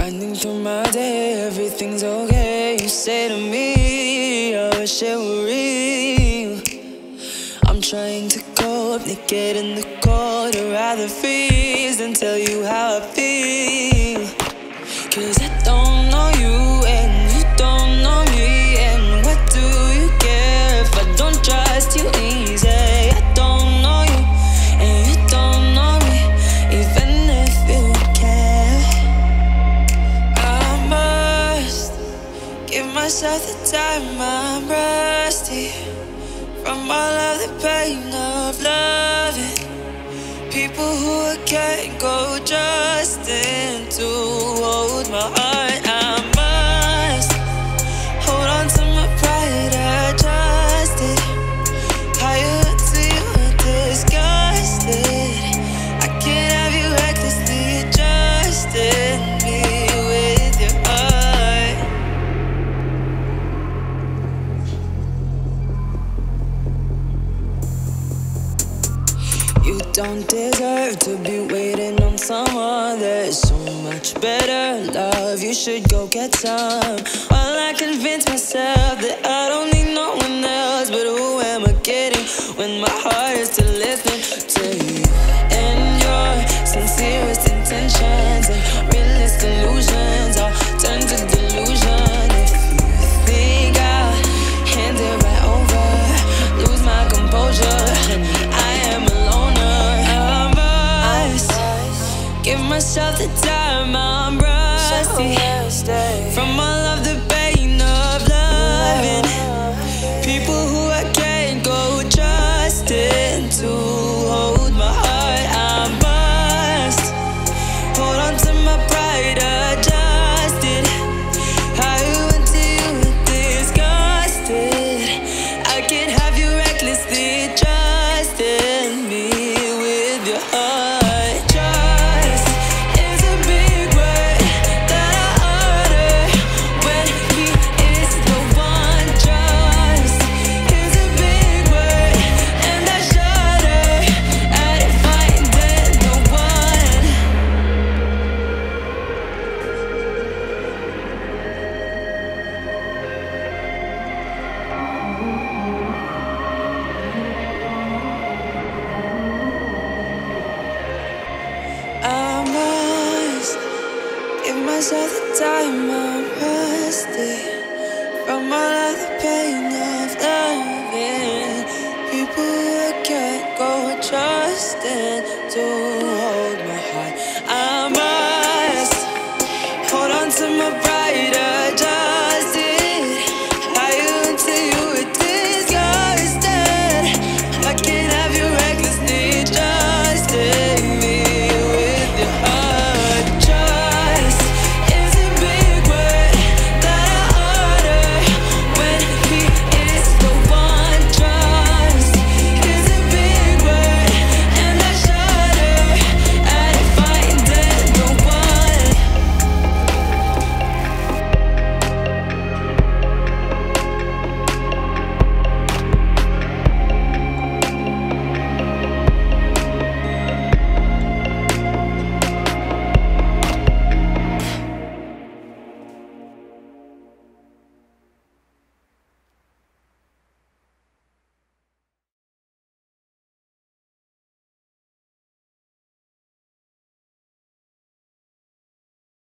Grinding through my day, everything's okay. You say to me, I wish it were real. I'm trying to cope, naked in the cold. I'd rather freeze than tell you how I feel. Cause I don't know you and you don't know me. And what do you care if I don't trust you easy? I don't know you and you don't know me, even if you care. I must give myself the time. I'm rusty from all of the pain of loving people who I can't go trusting to hold my heart. I must hold on to my pride. I trust it. How you to you are disgusted. I can't have you recklessly trusting me with your heart. You don't deserve to be waiting on someone. There's so much better love. You should go get some. While I convince myself that I don't need no one else, but who am I kidding when my heart is still listening to you and your sincerest intentions and realest illusions all turn to delusion. If you think I'll hand it right over, lose my composure, I am a loner. I must give myself the time. I'm rusty from all of the pain of loving people who I can't go trusting to hold my heart. I must hold on to my pride. Adjust it. How you went to you were disgusted. I can't have you recklessly trusting me with your heart. Trust is a big word that I utter when he is the one. Trust is a big word, and I shudder at finding the one. I must give myself the time.